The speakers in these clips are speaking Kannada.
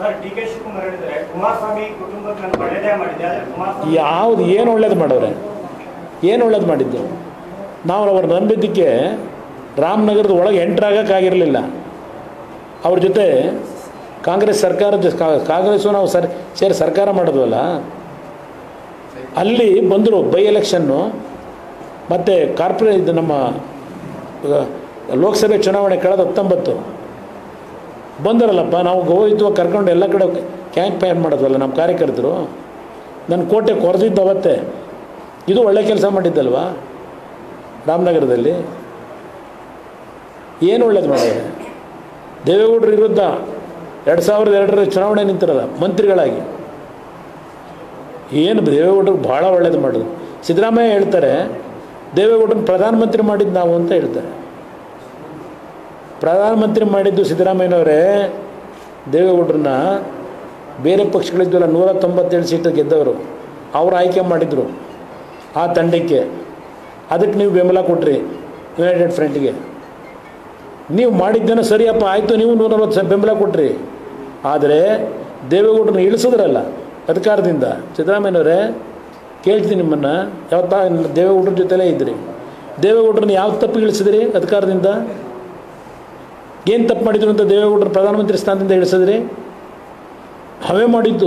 ಯಾವುದು ಏನು ಒಳ್ಳೇದು ಮಾಡೋರೆ, ಏನು ಒಳ್ಳೇದು ಮಾಡಿದ್ದು? ನಾವು ಅವ್ರು ನಂಬಿದ್ದಕ್ಕೆ ರಾಮನಗರದ ಒಳಗೆ ಎಂಟ್ರಾಗಕ್ಕಾಗಿರಲಿಲ್ಲ. ಅವ್ರ ಜೊತೆ ಕಾಂಗ್ರೆಸ್ ಕಾಂಗ್ರೆಸ್ಸು ನಾವು ಸೇರಿ ಸರ್ಕಾರ ಮಾಡಿದ್ವಲ್ಲ, ಅಲ್ಲಿ ಬಂದರು ಬೈ ಎಲೆಕ್ಷನ್ನು ಮತ್ತು ಇದು ನಮ್ಮ ಲೋಕಸಭೆ ಚುನಾವಣೆ ಕಳೆದ 19 ಬಂದರಲ್ಲಪ್ಪ. ನಾವು ಗೋವಿತ್ವ ಕರ್ಕೊಂಡು ಎಲ್ಲ ಕಡೆ ಕ್ಯಾಂಪೇನ್ ಮಾಡೋದ್ವಲ್ಲ ನಮ್ಮ ಕಾರ್ಯಕರ್ತರು. ನನ್ನ ಕೋಟೆ ಕೊರೆದಿದ್ದು ಅವತ್ತೇ. ಇದು ಒಳ್ಳೆ ಕೆಲಸ ಮಾಡಿದ್ದಲ್ವಾ ರಾಮನಗರದಲ್ಲಿ? ಏನು ಒಳ್ಳೇದು ಮಾಡಿದ್ರೆ? ದೇವೇಗೌಡರ ವಿರುದ್ಧ 2002 ಚುನಾವಣೆ ನಿಂತಿರಲ್ಲ ಮಂತ್ರಿಗಳಾಗಿ. ಏನು ದೇವೇಗೌಡರು ಭಾಳ ಒಳ್ಳೇದು ಮಾಡೋದು. ಸಿದ್ದರಾಮಯ್ಯ ಹೇಳ್ತಾರೆ ದೇವೇಗೌಡರನ್ನ ಪ್ರಧಾನಮಂತ್ರಿ ಮಾಡಿದ್ದು ನಾವು ಅಂತ ಹೇಳ್ತಾರೆ. ಪ್ರಧಾನಮಂತ್ರಿ ಮಾಡಿದ್ದು ಸಿದ್ದರಾಮಯ್ಯನವರೇ. ದೇವೇಗೌಡರನ್ನ ಬೇರೆ ಪಕ್ಷಗಳಿದ್ವಲ್ಲ 197 ಸೀಟು ಗೆದ್ದವರು, ಅವರು ಆಯ್ಕೆ ಮಾಡಿದರು ಆ ತಂಡಕ್ಕೆ. ಅದಕ್ಕೆ ನೀವು ಬೆಂಬಲ ಕೊಟ್ರಿ ಯುನೈಟೆಡ್ ಫ್ರಂಟ್ಗೆ. ನೀವು ಮಾಡಿದ್ದೇನೋ ಸರಿಯಪ್ಪ, ಆಯಿತು, ನೀವು 140 ಬೆಂಬಲ ಕೊಟ್ರಿ. ಆದರೆ ದೇವೇಗೌಡರನ್ನ ಇಳಿಸಿದ್ರಲ್ಲ ಅಧಿಕಾರದಿಂದ. ಸಿದ್ದರಾಮಯ್ಯನವರೇ ಕೇಳ್ತೀನಿ ನಿಮ್ಮನ್ನು, ಯಾವತ್ತ ದೇವೇಗೌಡರ ಜೊತೆಲೇ ಇದ್ರಿ, ದೇವೇಗೌಡರನ್ನ ಯಾವ ತಪ್ಪಿಗೆ ಇಳಿಸಿದ್ರಿ ಅಧಿಕಾರದಿಂದ? ಏನು ತಪ್ಪು ಮಾಡಿದ್ರು ಅಂತ ದೇವೇಗೌಡರ ಪ್ರಧಾನಮಂತ್ರಿ ಸ್ಥಾನದಿಂದ ಇಳಿಸಿದ್ರಿ? ಅವೇ ಮಾಡಿದ್ದು.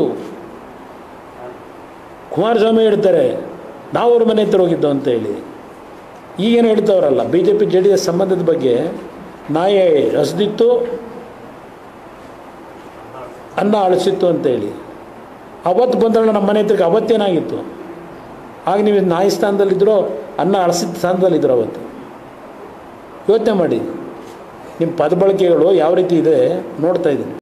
ಕುಮಾರಸ್ವಾಮಿ ಹೇಳ್ತಾರೆ ನಾವು ಅವ್ರ ಮನೆ ಹತ್ರ ಹೋಗಿದ್ದು ಅಂತ ಹೇಳಿ. ಈಗೇನು ಹೇಳ್ತವ್ರಲ್ಲ BJP JDS ಸಂಬಂಧದ ಬಗ್ಗೆ, ನಾಯಿ ಹಸ್ದಿತ್ತು ಅನ್ನ ಅಳಿಸಿತ್ತು ಅಂತೇಳಿ. ಅವತ್ತು ಬಂದ್ರಲ್ಲ ನಮ್ಮ ಮನೆ ಹತ್ರಕ್ಕೆ, ಅವತ್ತೇನಾಗಿತ್ತು? ಆಗ ನೀವು ನಾಯಿ ಸ್ಥಾನದಲ್ಲಿದ್ದರೋ ಅನ್ನ ಅಳಿಸಿದ ಸ್ಥಾನದಲ್ಲಿದ್ದರು ಅವತ್ತು? ಯೋಚನೆ ಮಾಡಿ. ನಿಮ್ಮ ಪದ ಬಳಕೆಗಳು ಯಾವ ರೀತಿ ಇದೆ ನೋಡ್ತಾ ಇದ್ದೀನಿ.